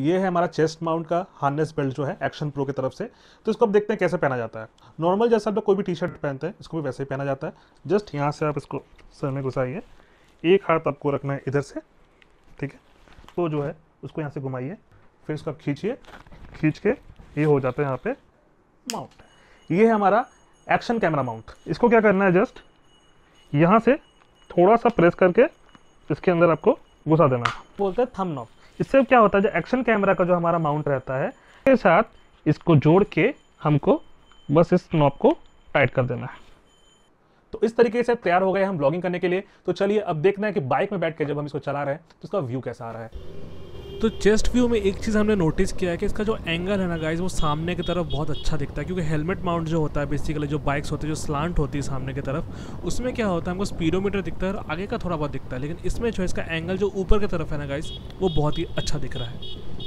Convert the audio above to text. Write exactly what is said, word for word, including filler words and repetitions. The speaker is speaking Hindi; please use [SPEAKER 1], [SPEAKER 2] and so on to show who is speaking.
[SPEAKER 1] ये है हमारा चेस्ट माउंट का हार्नेस बेल्ट जो है एक्शन प्रो की तरफ से। तो इसको अब देखते हैं कैसे पहना जाता है। नॉर्मल जैसा आप लोग कोई भी टी शर्ट पहनते हैं इसको भी वैसे ही पहना जाता है। जस्ट यहाँ से आप इसको सर में घुसाइए, एक हाथ आपको रखना है इधर से, ठीक है। तो जो है उसको यहाँ से घुमाइए, फिर इसको आप खींचिए, खींच के ये हो जाता है यहाँ पे माउंट। ये है हमारा एक्शन कैमरा माउंट। इसको क्या करना है, जस्ट यहाँ से थोड़ा सा प्रेस करके इसके अंदर आपको घुसा देना है, बोलते हैं थंब नॉब। इससे क्या होता है, जो एक्शन कैमरा का जो हमारा माउंट रहता है के साथ इसको जोड़ के हमको बस इस नॉब को टाइट कर देना है। तो इस तरीके से तैयार हो गए हम ब्लॉगिंग करने के लिए। तो चलिए अब देखना है कि बाइक में बैठ के जब हम इसको चला रहे हैं तो इसका व्यू कैसा आ रहा है।
[SPEAKER 2] तो चेस्ट व्यू में एक चीज़ हमने नोटिस किया है कि इसका जो एंगल है ना गाइस, वो सामने की तरफ बहुत अच्छा दिखता है, क्योंकि हेलमेट माउंट जो होता है बेसिकली जो बाइक्स होती है जो स्लांट होती है सामने की तरफ, उसमें क्या होता है हमको स्पीडोमीटर दिखता है और आगे का थोड़ा बहुत दिखता है, लेकिन इसमें जो इसका एंगल जो ऊपर की तरफ है ना गाइस, वो बहुत ही अच्छा दिख रहा है।